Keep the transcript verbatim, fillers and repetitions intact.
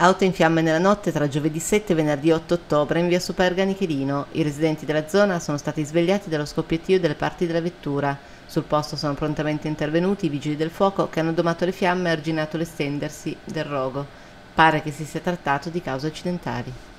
Auto in fiamme nella notte tra giovedì sette e venerdì otto ottobre in via Superga Nichelino. I residenti della zona sono stati svegliati dallo scoppiettio delle parti della vettura. Sul posto sono prontamente intervenuti i vigili del fuoco che hanno domato le fiamme e arginato l'estendersi del rogo. Pare che si sia trattato di cause accidentali.